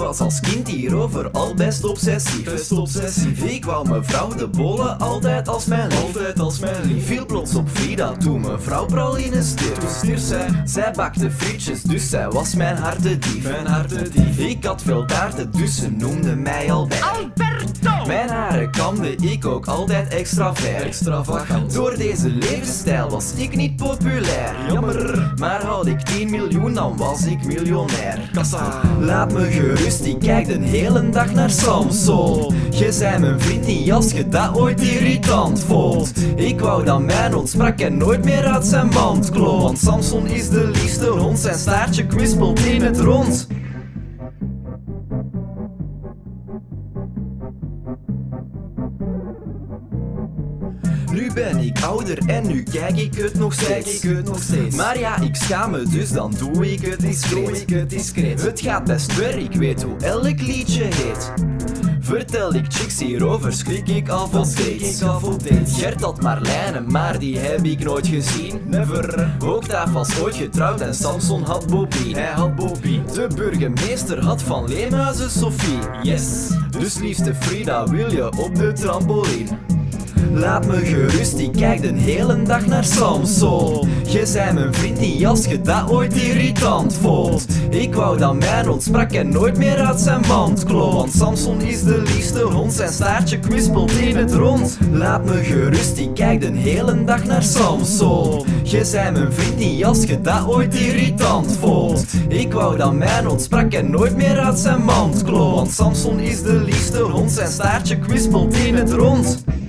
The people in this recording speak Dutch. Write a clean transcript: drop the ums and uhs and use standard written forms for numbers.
was als kind hierover al best obsessief. Ik wou mevrouw de Bolle altijd als mijn lief. Viel plots op Frida toen mevrouw praline stierf. Zij bakte frietjes, dus zij was mijn hartedief. Ik had veel taarten, dus ze noemde mij Alberto! Mijn haren kamde ik ook altijd extravagant. Door deze levensstijl was ik niet populair. Jammer, maar had ik 10 miljoen, dan was ik miljonair. Kassa! Laat me gerust, ik kijk de hele dag naar Samson. Je zei mijn vriend niet als je dat ooit irritant vond. Ik wou dat mijn hond sprak en nooit meer uit zijn band klom. Want Samson is de liefste hond, zijn staartje kwispelt in het rond. Nu ben ik ouder en nu kijk ik het nog steeds. Maar ja, ik schaam me, dus dan doe ik het discreet. Het gaat best ver, ik weet hoe elk liedje heet. Vertel ik chicks hierover, schrik ik af op dates. Gert had Marlijne, maar die heb ik nooit gezien. Never. Octaaf was ooit getrouwd en Samson had Bobby. Hij had Bobby. De burgemeester had van Leemhuizen Sophie. Yes. Dus liefste Frida, wil je op de trampoline? Laat me gerust, ik kijk de hele dag naar Samson. Je zei mijn vriend niet als je dat ooit irritant vond. Ik wou dat mijn hond sprak en nooit meer uit zijn band klom. Want Samson is de liefste hond, zijn staartje kwispelt in het rond. Laat me gerust, ik kijk de hele dag naar Samson. Je zei mijn vriend niet als je dat ooit irritant vond. Ik wou dat mijn hond sprak en nooit meer uit zijn band klom. Want Samson is de liefste hond, zijn staartje kwispelt in het rond.